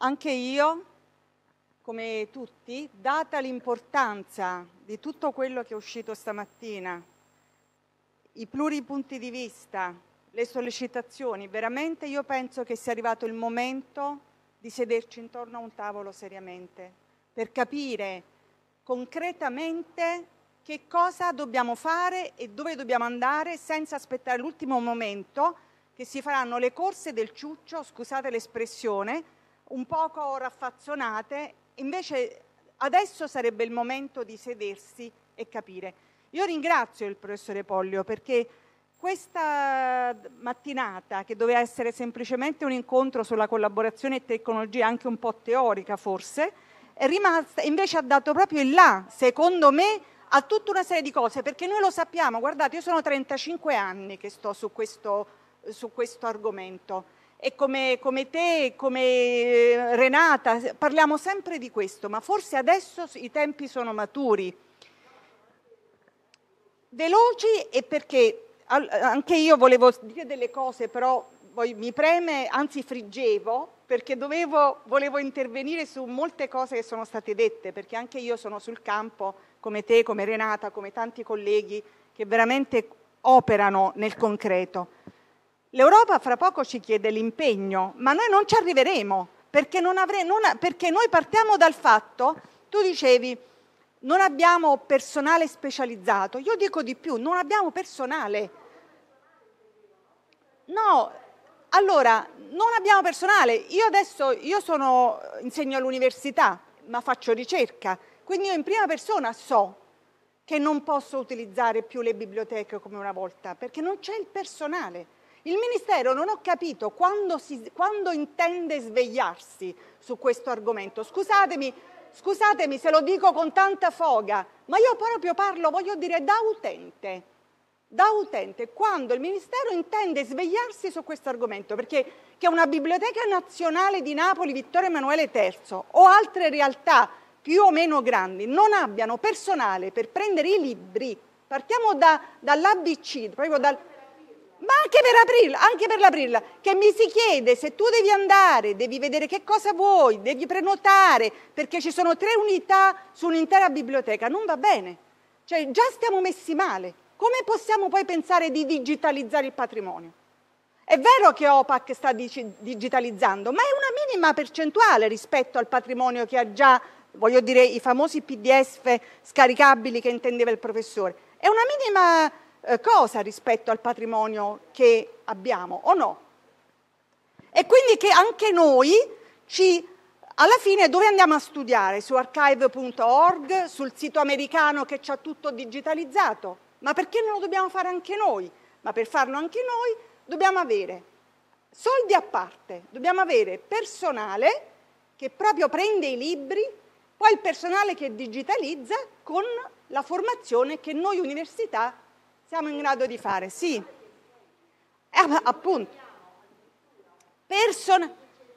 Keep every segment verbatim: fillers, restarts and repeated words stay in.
Anche io, come tutti, data l'importanza di tutto quello che è uscito stamattina, i pluri punti di vista, le sollecitazioni, veramente io penso che sia arrivato il momento di sederci intorno a un tavolo seriamente, per capire concretamente che cosa dobbiamo fare e dove dobbiamo andare senza aspettare l'ultimo momento che si faranno le corse del ciuccio, scusate l'espressione, un poco raffazzonate. Invece adesso sarebbe il momento di sedersi e capire. Io ringrazio il professore Pollio perché questa mattinata, che doveva essere semplicemente un incontro sulla collaborazione e tecnologia, anche un po' teorica forse, è rimasta, invece ha dato proprio il là, secondo me, a tutta una serie di cose, perché noi lo sappiamo, guardate, io sono trentacinque anni che sto su questo, su questo argomento e come, come te, come Renata, parliamo sempre di questo, ma forse adesso i tempi sono maturi. Veloci, e perché anche io volevo dire delle cose, però poi mi preme, anzi friggevo, perché dovevo, volevo intervenire su molte cose che sono state dette, perché anche io sono sul campo, come te, come Renata, come tanti colleghi che veramente operano nel concreto. L'Europa fra poco ci chiede l'impegno, ma noi non ci arriveremo, perché, non avre, non, perché noi partiamo dal fatto, tu dicevi, non abbiamo personale specializzato, io dico di più, non abbiamo personale. No, allora, non abbiamo personale. Io adesso, io sono, insegno all'università, ma faccio ricerca, quindi io in prima persona so che non posso utilizzare più le biblioteche come una volta, perché non c'è il personale. Il Ministero non ho capito quando, si, quando intende svegliarsi su questo argomento. Scusatemi, scusatemi se lo dico con tanta foga, ma io proprio parlo, voglio dire, da utente. da utente, quando il Ministero intende svegliarsi su questo argomento, perché che una Biblioteca Nazionale di Napoli Vittorio Emanuele terzo o altre realtà più o meno grandi non abbiano personale per prendere i libri, partiamo da, dall'A B C, proprio dal, ma anche per aprirla, anche per l'aprirla, che mi si chiede se tu devi andare, devi vedere che cosa vuoi, devi prenotare, perché ci sono tre unità su un'intera biblioteca, non va bene, cioè già stiamo messi male. Come possiamo poi pensare di digitalizzare il patrimonio? È vero che O P A C sta digitalizzando, ma è una minima percentuale rispetto al patrimonio che ha già, voglio dire, i famosi P D F scaricabili che intendeva il professore. È una minima eh, cosa rispetto al patrimonio che abbiamo, o no? E quindi che anche noi, ci, alla fine, dove andiamo a studiare? Su archive punto org, sul sito americano che c'ha tutto digitalizzato? Ma perché non lo dobbiamo fare anche noi? Ma per farlo anche noi dobbiamo avere soldi a parte, dobbiamo avere personale che proprio prende i libri, poi il personale che digitalizza con la formazione che noi università siamo in grado di fare. Sì, eh, appunto. Person-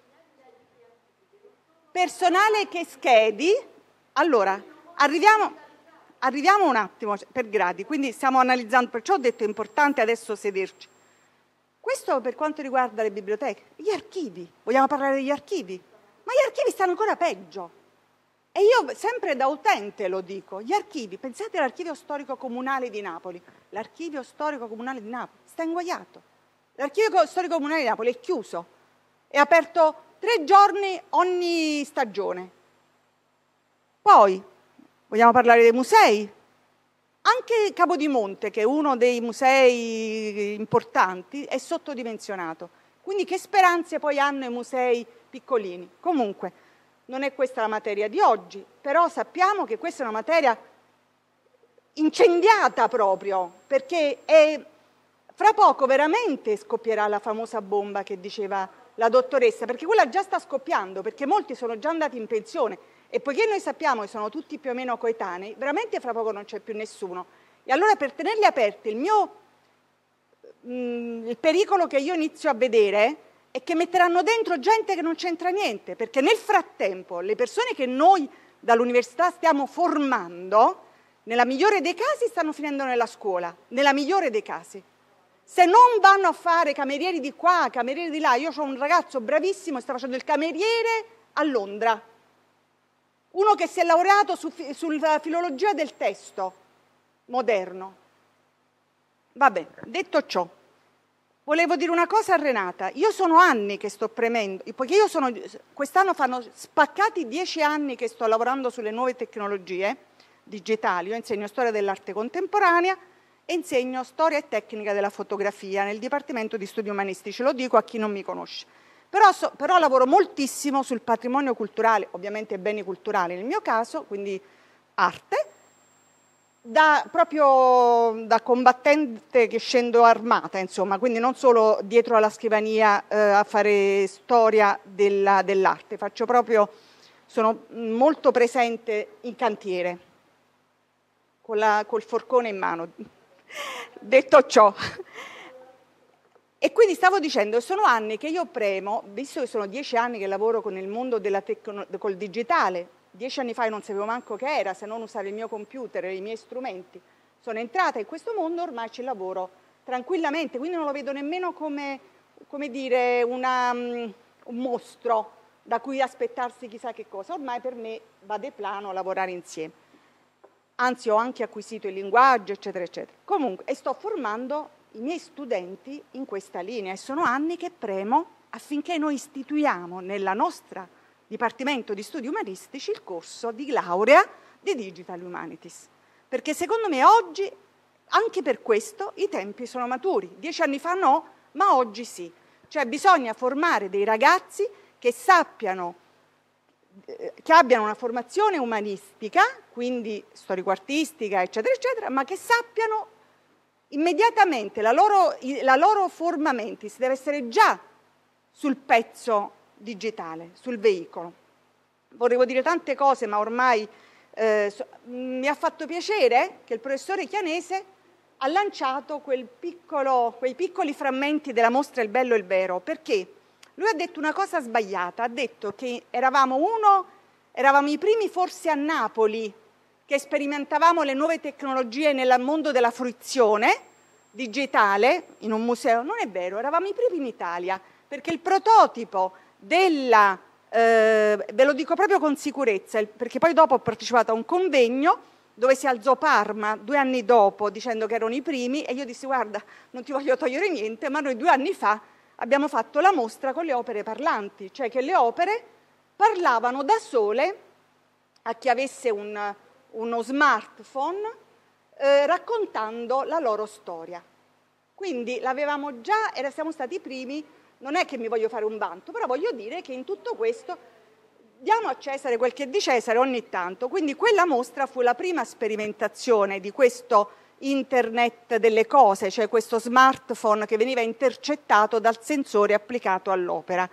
personale che schedi. Allora, arriviamo... Arriviamo un attimo per gradi, quindi stiamo analizzando, perciò ho detto è importante adesso sederci. Questo per quanto riguarda le biblioteche. Gli archivi, vogliamo parlare degli archivi? Ma gli archivi stanno ancora peggio. E io sempre da utente lo dico, gli archivi, pensate all'archivio storico comunale di Napoli. L'archivio storico comunale di Napoli sta inguaiato. L'archivio storico comunale di Napoli è chiuso, è aperto tre giorni ogni stagione. Poi, vogliamo parlare dei musei? Anche Capodimonte, che è uno dei musei importanti, è sottodimensionato. Quindi che speranze poi hanno i musei piccolini? Comunque, non è questa la materia di oggi, però sappiamo che questa è una materia incendiata proprio, perché è, fra poco veramente scoppierà la famosa bomba che diceva la dottoressa, perché quella già sta scoppiando, perché molti sono già andati in pensione. E poiché noi sappiamo che sono tutti più o meno coetanei, veramente fra poco non c'è più nessuno. E allora per tenerli aperti, il mio mh, il pericolo che io inizio a vedere è che metteranno dentro gente che non c'entra niente, perché nel frattempo le persone che noi dall'università stiamo formando, nella migliore dei casi stanno finendo nella scuola, nella migliore dei casi. Se non vanno a fare camerieri di qua, camerieri di là, io ho un ragazzo bravissimo che sta facendo il cameriere a Londra, uno che si è laureato su, sulla filologia del testo moderno. Vabbè, detto ciò, volevo dire una cosa a Renata. Io sono anni che sto premendo, poiché io sono, quest'anno fanno spaccati dieci anni che sto lavorando sulle nuove tecnologie digitali. Io insegno storia dell'arte contemporanea e insegno storia e tecnica della fotografia nel Dipartimento di Studi Umanistici, lo dico a chi non mi conosce. Però, so, però lavoro moltissimo sul patrimonio culturale, ovviamente beni culturali nel mio caso, quindi arte, da, proprio da combattente che scendo armata, insomma, quindi non solo dietro alla scrivania eh, a fare storia della, dell'arte, faccio proprio, sono molto presente in cantiere, con la, col forcone in mano. Detto ciò, e quindi stavo dicendo, sono anni che io premo, visto che sono dieci anni che lavoro con il mondo della tecno, col digitale, dieci anni fa io non sapevo manco che era, se non usare il mio computer e i miei strumenti. Sono entrata in questo mondo, ormai ci lavoro tranquillamente, quindi non lo vedo nemmeno come, come dire, una, um, un mostro da cui aspettarsi chissà che cosa. Ormai per me va de plano lavorare insieme. Anzi, ho anche acquisito il linguaggio, eccetera, eccetera. Comunque, e sto formando i miei studenti in questa linea e sono anni che premo affinché noi istituiamo nella nostra Dipartimento di Studi Umanistici il corso di laurea di Digital Humanities. Perché secondo me oggi, anche per questo, i tempi sono maturi. Dieci anni fa no, ma oggi sì. Cioè bisogna formare dei ragazzi che sappiano, che abbiano una formazione umanistica, quindi storico-artistica, eccetera, eccetera, ma che sappiano immediatamente, la loro, la loro forma mentis deve essere già sul pezzo digitale, sul veicolo. Volevo dire tante cose, ma ormai eh, so, mi ha fatto piacere che il professore Chianese ha lanciato quel piccolo, quei piccoli frammenti della mostra Il bello e il vero, perché lui ha detto una cosa sbagliata, ha detto che eravamo uno, eravamo i primi forse a Napoli che sperimentavamo le nuove tecnologie nel mondo della fruizione digitale in un museo. Non è vero, eravamo i primi in Italia, perché il prototipo della, eh, ve lo dico proprio con sicurezza, perché poi dopo ho partecipato a un convegno dove si alzò Parma due anni dopo dicendo che erano i primi e io dissi guarda, non ti voglio togliere niente, ma noi due anni fa abbiamo fatto la mostra con le opere parlanti, cioè che le opere parlavano da sole a chi avesse un uno smartphone eh, raccontando la loro storia. Quindi l'avevamo già, era, siamo stati i primi, non è che mi voglio fare un vanto, però voglio dire che in tutto questo diamo a Cesare quel che è di Cesare ogni tanto. Quindi quella mostra fu la prima sperimentazione di questo internet delle cose, cioè questo smartphone che veniva intercettato dal sensore applicato all'opera.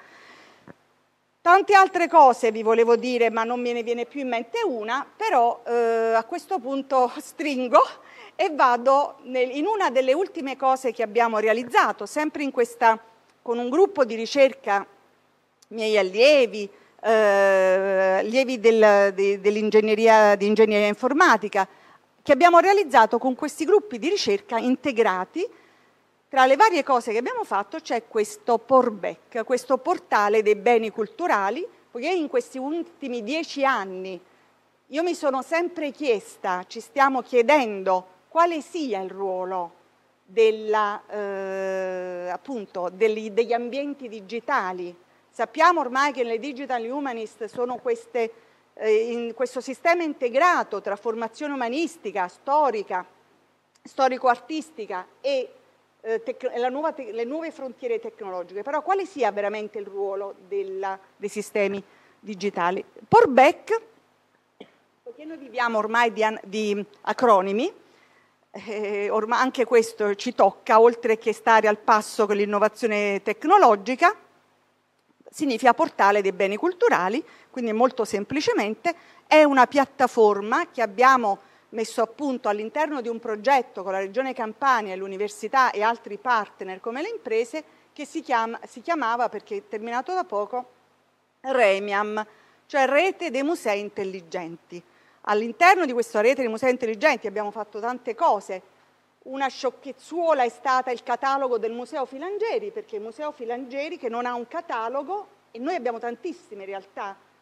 Tante altre cose vi volevo dire, ma non me ne viene più in mente una, però eh, a questo punto stringo e vado nel, in una delle ultime cose che abbiamo realizzato, sempre in questa, con un gruppo di ricerca, miei allievi, eh, allievi del, de, dell'ingegneria di ingegneria informatica, che abbiamo realizzato con questi gruppi di ricerca integrati. Tra le varie cose che abbiamo fatto c'è questo Porbec, questo portale dei beni culturali, poiché in questi ultimi dieci anni io mi sono sempre chiesta, ci stiamo chiedendo quale sia il ruolo della, eh, appunto, degli, degli ambienti digitali. Sappiamo ormai che le digital humanist sono queste, eh, in questo sistema integrato tra formazione umanistica, storica, storico-artistica e La nuova le nuove frontiere tecnologiche, però quale sia veramente il ruolo della, dei sistemi digitali? Porbec, perché noi viviamo ormai di, di acronimi, eh, ormai anche questo ci tocca, oltre che stare al passo con l'innovazione tecnologica, significa portale dei beni culturali, quindi molto semplicemente è una piattaforma che abbiamo messo a punto all'interno di un progetto con la Regione Campania e l'università e altri partner come le imprese, che si, chiama, si chiamava, perché è terminato da poco, REMIAM, cioè Rete dei Musei Intelligenti. All'interno di questa rete dei musei intelligenti abbiamo fatto tante cose. Una sciocchezzuola è stata il catalogo del Museo Filangieri, perché il Museo Filangieri, che non ha un catalogo, e noi abbiamo tantissime realtà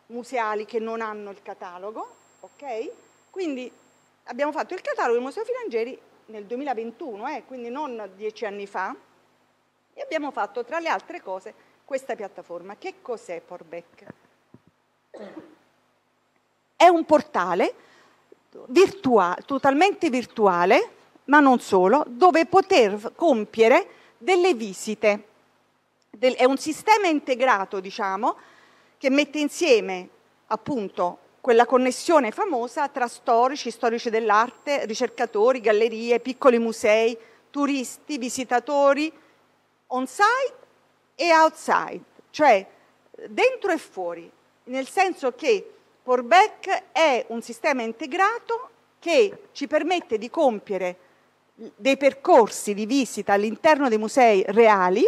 museali che non hanno il catalogo, ok? Quindi abbiamo fatto il catalogo del Museo Filangieri nel duemilaventuno, eh, quindi non dieci anni fa, e abbiamo fatto tra le altre cose questa piattaforma. Che cos'è Porbec? È un portale virtuale, totalmente virtuale, ma non solo, dove poter compiere delle visite. Del, è un sistema integrato, diciamo, che mette insieme appunto quella connessione famosa tra storici, storici dell'arte, ricercatori, gallerie, piccoli musei, turisti, visitatori, on-site e outside, cioè dentro e fuori, nel senso che Porbec è un sistema integrato che ci permette di compiere dei percorsi di visita all'interno dei musei reali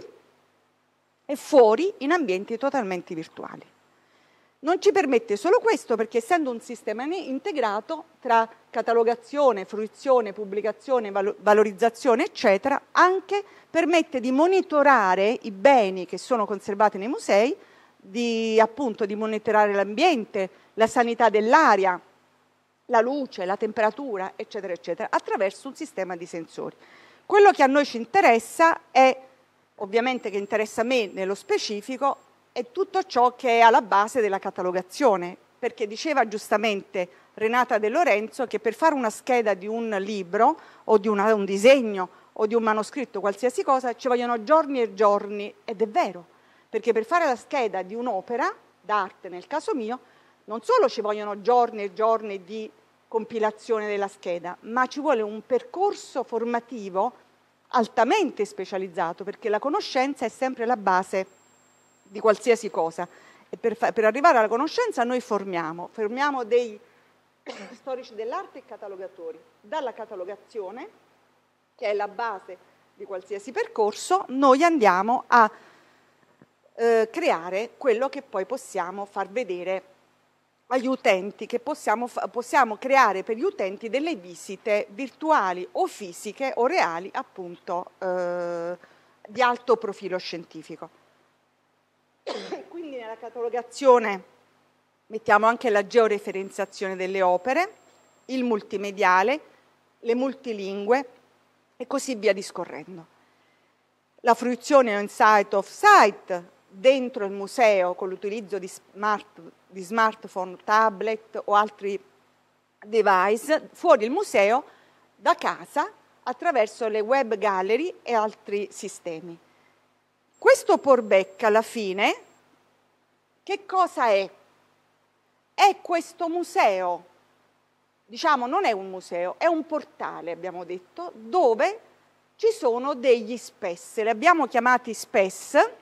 e fuori in ambienti totalmente virtuali. Non ci permette solo questo perché essendo un sistema integrato tra catalogazione, fruizione, pubblicazione, valorizzazione, eccetera, anche permette di monitorare i beni che sono conservati nei musei, di, appunto, di monitorare l'ambiente, la sanità dell'aria, la luce, la temperatura, eccetera, eccetera, attraverso un sistema di sensori. Quello che a noi ci interessa è, ovviamente che interessa a me nello specifico, è tutto ciò che è alla base della catalogazione, perché diceva giustamente Renata De Lorenzo che per fare una scheda di un libro o di una, un disegno o di un manoscritto, qualsiasi cosa, ci vogliono giorni e giorni, ed è vero, perché per fare la scheda di un'opera d'arte, nel caso mio, non solo ci vogliono giorni e giorni di compilazione della scheda, ma ci vuole un percorso formativo altamente specializzato, perché la conoscenza è sempre la base di qualsiasi cosa, e per, per arrivare alla conoscenza noi formiamo, formiamo dei storici dell'arte e catalogatori. Dalla catalogazione, che è la base di qualsiasi percorso, noi andiamo a eh, creare quello che poi possiamo far vedere agli utenti, che possiamo, possiamo creare per gli utenti delle visite virtuali o fisiche o reali, appunto, eh, di alto profilo scientifico. Quindi nella catalogazione mettiamo anche la georeferenziazione delle opere, il multimediale, le multilingue e così via discorrendo. La fruizione on-site, off-site, dentro il museo con l'utilizzo di, smart, di smartphone, tablet o altri device, fuori il museo, da casa, attraverso le web gallery e altri sistemi. Questo Porbec alla fine, che cosa è? È questo museo, diciamo non è un museo, è un portale, abbiamo detto, dove ci sono degli space, li abbiamo chiamati space,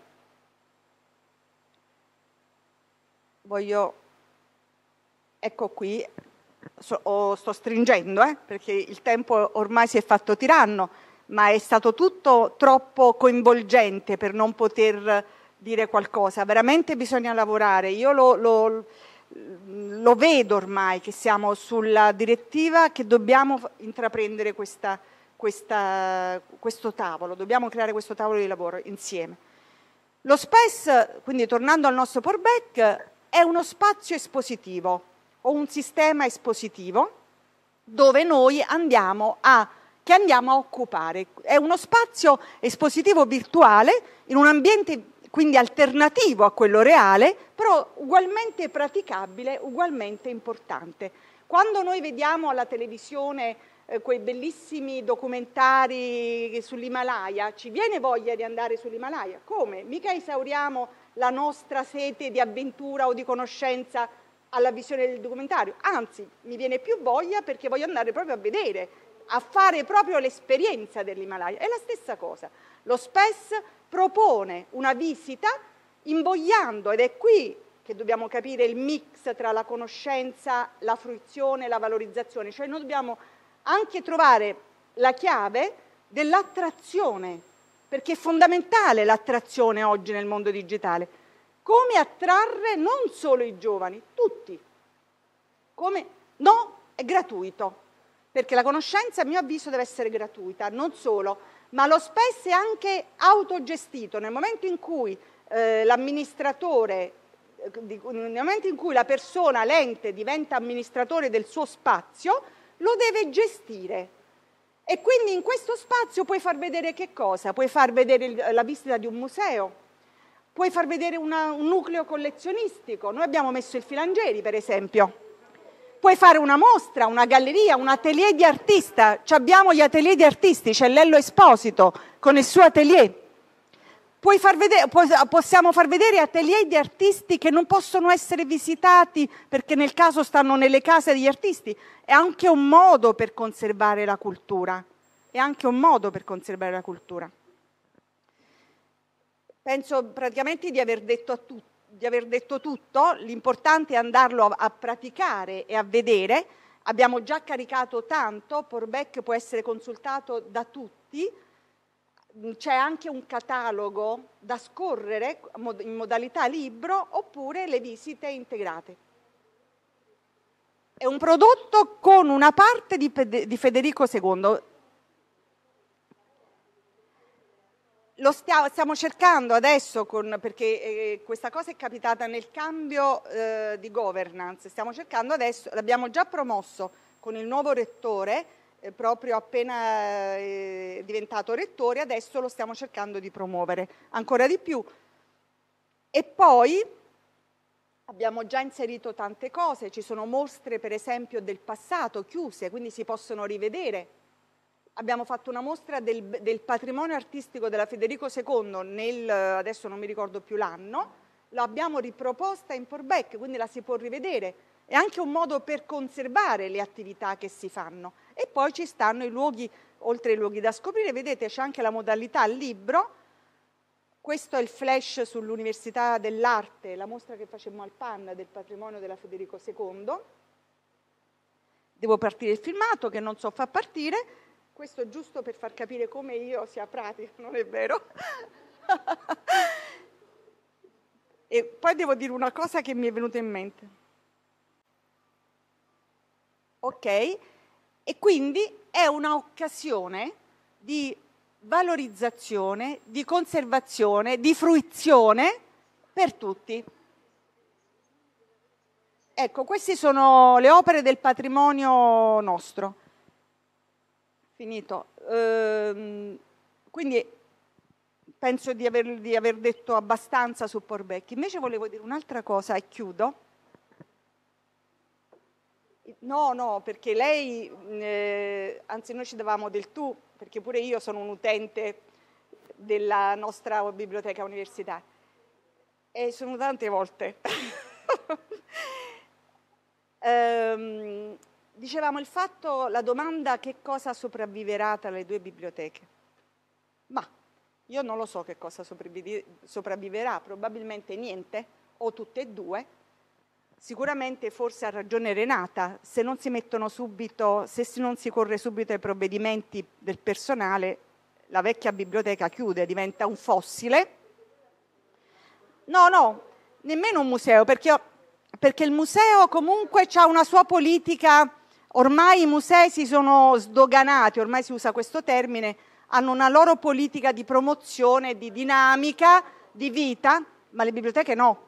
voglio, ecco qui, so, oh, sto stringendo eh, perché il tempo ormai si è fatto tiranno, ma è stato tutto troppo coinvolgente per non poter dire qualcosa. Veramente bisogna lavorare. Io lo, lo, lo vedo ormai che siamo sulla direttiva che dobbiamo intraprendere questa, questa, questo tavolo, dobbiamo creare questo tavolo di lavoro insieme. Lo space, quindi tornando al nostro Porbec, è uno spazio espositivo o un sistema espositivo dove noi andiamo a che andiamo a occupare. È uno spazio espositivo virtuale in un ambiente quindi alternativo a quello reale, però ugualmente praticabile, ugualmente importante. Quando noi vediamo alla televisione eh, quei bellissimi documentari sull'Himalaya, ci viene voglia di andare sull'Himalaya? Come? Mica esauriamo la nostra sete di avventura o di conoscenza alla visione del documentario, anzi mi viene più voglia perché voglio andare proprio a vedere, a fare proprio l'esperienza dell'Himalaya. È la stessa cosa. Lo space propone una visita invogliando, ed è qui che dobbiamo capire il mix tra la conoscenza, la fruizione e la valorizzazione, cioè noi dobbiamo anche trovare la chiave dell'attrazione, perché è fondamentale l'attrazione oggi nel mondo digitale. Come attrarre non solo i giovani, tutti. Come? No, è gratuito. Perché la conoscenza, a mio avviso, deve essere gratuita, non solo, ma lo space è anche autogestito. Nel momento in cui eh, l'amministratore nel momento in cui la persona, l'ente, diventa amministratore del suo spazio, lo deve gestire. E quindi in questo spazio puoi far vedere che cosa? Puoi far vedere la visita di un museo, puoi far vedere una, un nucleo collezionistico. Noi abbiamo messo il Filangieri, per esempio. Puoi fare una mostra, una galleria, un atelier di artista. Ci abbiamo gli atelier di artisti, c'è Lello Esposito con il suo atelier. Puoi far vedere, possiamo far vedere atelier di artisti che non possono essere visitati perché nel caso stanno nelle case degli artisti. È anche un modo per conservare la cultura. È anche un modo per conservare la cultura. Penso praticamente di aver detto a tutti. di aver detto tutto, l'importante è andarlo a, a praticare e a vedere. Abbiamo già caricato tanto, Powerback può essere consultato da tutti, c'è anche un catalogo da scorrere in modalità libro oppure le visite integrate. È un prodotto con una parte di, di Federico secondo. Lo stiamo, stiamo cercando adesso, con, perché eh, questa cosa è capitata nel cambio eh, di governance, stiamo cercando adesso, l'abbiamo già promosso con il nuovo rettore, eh, proprio appena eh, diventato rettore, adesso lo stiamo cercando di promuovere ancora di più. E poi abbiamo già inserito tante cose, ci sono mostre per esempio del passato chiuse, quindi si possono rivedere. Abbiamo fatto una mostra del, del patrimonio artistico della Federico secondo, nel, adesso non mi ricordo più l'anno, l'abbiamo riproposta in Powerback, quindi la si può rivedere. È anche un modo per conservare le attività che si fanno. E poi ci stanno i luoghi, oltre ai luoghi da scoprire, vedete c'è anche la modalità libro. Questo è il flash sull'Università dell'Arte, la mostra che facemmo al P A N del patrimonio della Federico secondo. Devo partire il filmato, che non so far partire. Questo giusto per far capire come io sia pratica, non è vero? E poi devo dire una cosa che mi è venuta in mente. Ok? E quindi è un'occasione di valorizzazione, di conservazione, di fruizione per tutti. Ecco, queste sono le opere del patrimonio nostro. Finito. Ehm, quindi penso di aver, di aver detto abbastanza su Powerback. Invece volevo dire un'altra cosa e chiudo. No, no, perché lei, eh, anzi noi ci davamo del tu, perché pure io sono un utente della nostra biblioteca universitaria. E sono tante volte. ehm, Dicevamo il fatto, la domanda che cosa sopravviverà tra le due biblioteche. Ma io non lo so che cosa sopravviverà, probabilmente niente, o tutte e due. Sicuramente forse ha ragione Renata, se non si mettono subito, se non si corre subito ai provvedimenti del personale, la vecchia biblioteca chiude, diventa un fossile. No, no, nemmeno un museo, perché, perché il museo comunque ha una sua politica. Ormai i musei si sono sdoganati, ormai si usa questo termine, hanno una loro politica di promozione, di dinamica, di vita, ma le biblioteche no.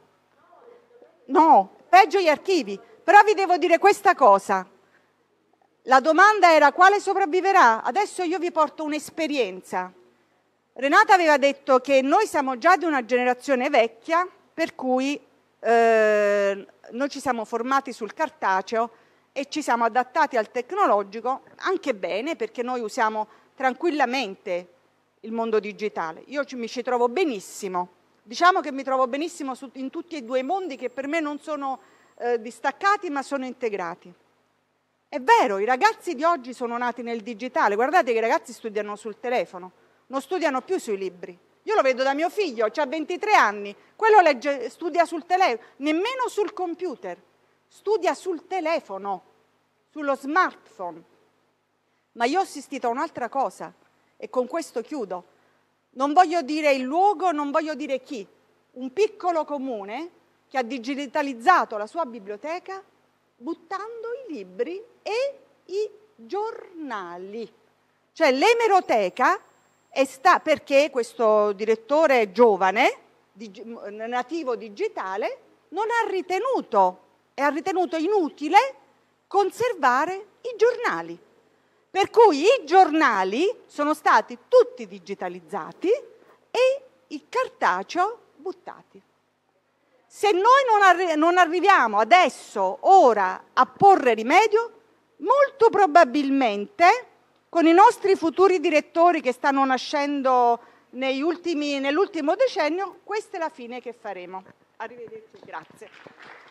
No, peggio gli archivi. Però vi devo dire questa cosa. La domanda era quale sopravviverà? Adesso io vi porto un'esperienza. Renata aveva detto che noi siamo già di una generazione vecchia, per cui eh, noi ci siamo formati sul cartaceo e ci siamo adattati al tecnologico anche bene, perché noi usiamo tranquillamente il mondo digitale. Io ci, mi ci trovo benissimo, diciamo che mi trovo benissimo su, in tutti e due i mondi che per me non sono eh, distaccati ma sono integrati. È vero, i ragazzi di oggi sono nati nel digitale, guardate che i ragazzi studiano sul telefono, non studiano più sui libri. Io lo vedo da mio figlio, ha ventitré anni, quello legge, studia sul telefono, nemmeno sul computer. Studia sul telefono, sullo smartphone. Ma io ho assistito a un'altra cosa e con questo chiudo. Non voglio dire il luogo, non voglio dire chi. Un piccolo comune che ha digitalizzato la sua biblioteca buttando i libri e i giornali. Cioè l'emeroteca è sta, perché questo direttore giovane, dig, nativo digitale, non ha ritenuto e ha ritenuto inutile conservare i giornali. Per cui i giornali sono stati tutti digitalizzati e il cartaceo buttati. Se noi non, arri- non arriviamo adesso, ora, a porre rimedio, molto probabilmente con i nostri futuri direttori che stanno nascendo negli ultimi, nell'ultimo decennio, questa è la fine che faremo. Arrivederci, grazie.